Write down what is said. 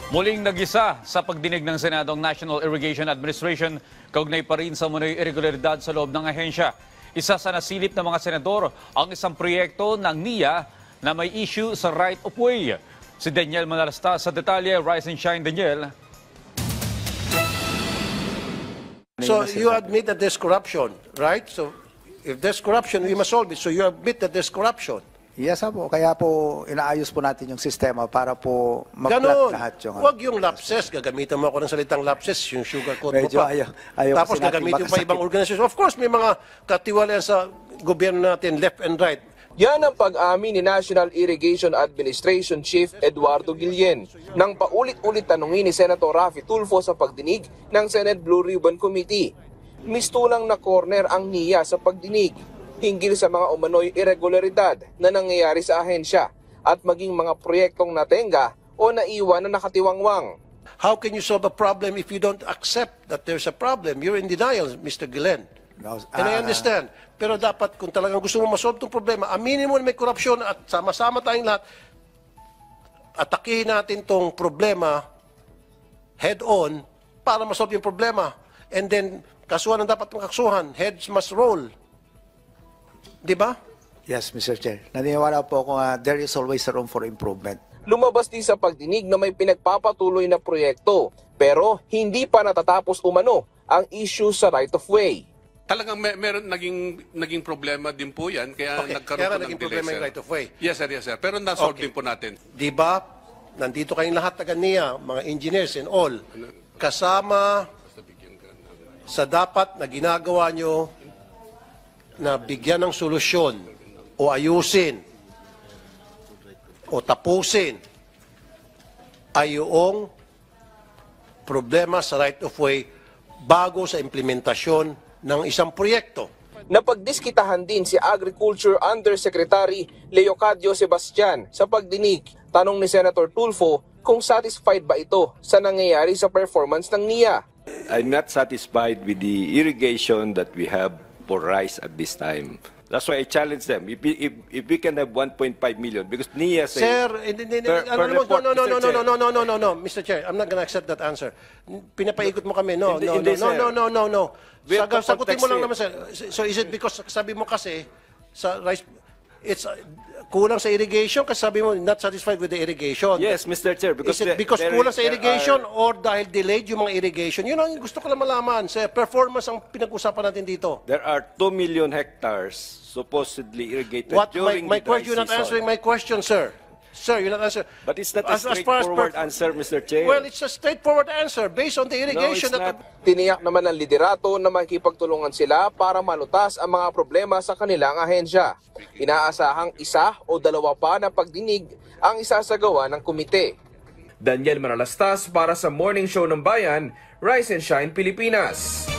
Muling nagisa sa pagdinig ng Senado ang National Irrigation Administration kaugnay pa rin sa munay irregularidad sa loob ng ahensya. Isa sa nasilip ng mga senador ang isang proyekto ng NIA na may issue sa right of way. Si Daniel Manalasta sa detalye. Rise and shine, Daniel. So you admit that there's corruption, right? So if there's corruption, we must solve it. So you admit that there's corruption. Yes po, kaya po inaayos po natin yung sistema para po Ganon. lahat yung... Huwag yung lapses, gagamitan mo ako ng salitang lapses, yung sugarcoat mo Medyo pa. ayaw Tapos kasi natin gagamitin pa makasakit. ibang organization. Of course, may mga katiwalian sa gobyerno natin, left and right. Yan ang pag-amin ni National Irrigation Administration Chief Eduardo Guillen nang paulit-ulit tanungin ni Senator Raffy Tulfo sa pagdinig ng Senate Blue Ribbon Committee. Mistulang na corner ang NIA sa pagdinig hinggil sa mga umano'y irregularidad na nangyayari sa ahensya at maging mga proyektong natenga o naiwan na nakatiwangwang. How can you solve a problem if you don't accept that there's a problem? You're in denial, Mr. Guillen. And I understand. Pero dapat kung talagang gusto mo masolve itong problema, aminin mo na may korupsyon at sama-sama tayong lahat, atakihin natin itong problema head-on para masolve yung problema. And then, kasuhan ang dapat makasuhan. Heads must roll. Di ba? Yes, Mr. Chair. Naniniwala po ako there is always a room for improvement. Lumabas din sa pagdinig na may pinagpapatuloy na proyekto pero hindi pa natatapos umano ang issue sa right of way. Talagang meron naging problema din po yan kaya nagkaroon Kaya po ng naging delay, problema sir. yung right of way. Yes, sir. Pero nasolve Okay. din po natin. Di ba? Nandito kayong lahat taga NIA, mga engineers and all. Kasama sa dapat na ginagawa nyo na bigyan ng solusyon o ayusin o tapusin ay yung problema sa right of way bago sa implementasyon ng isang proyekto. Napagdiskitahan din si Agriculture Undersecretary Leocadio Sebastian sa pagdinig. Tanong ni Senator Tulfo kung satisfied ba ito sa nangyayari sa performance ng NIA. I'm not satisfied with the irrigation that we have for rice at this time. That's why I challenge them. If we can have 1.5 million, because NIA says... Sir, no, Mr. Chair, I'm not gonna accept that answer. Pinapaikot mo kami. No. Sagutin mo lang naman, sir. So is it because, sabi mo kasi, sa rice, it's kulang sa irrigation kasi sabi mo not satisfied with the irrigation. Yes, Mr. Chair. Is it because kulang sa irrigation or dahil delayed yung mga irrigation? Yun ang gusto ko lang malaman. Sa performance ang pinag-usapan natin dito. There are 2 million hectares supposedly irrigated during My the dry question, you're not season. answering my question, sir. Sir, you're not answering. But it's not a straightforward answer, Mr. Chair. Well, it's a straightforward answer based on the irrigation. No, it's not. Tiniyak naman ng liderato na makikipagtulungan sila para malutas ang mga problema sa kanilang ahensya. Inaasahang 1 o 2 pa na pagdinig ang isasagawa ng komite. Daniel Manalastas para sa Morning Show ng Bayan, Rise and Shine Pilipinas.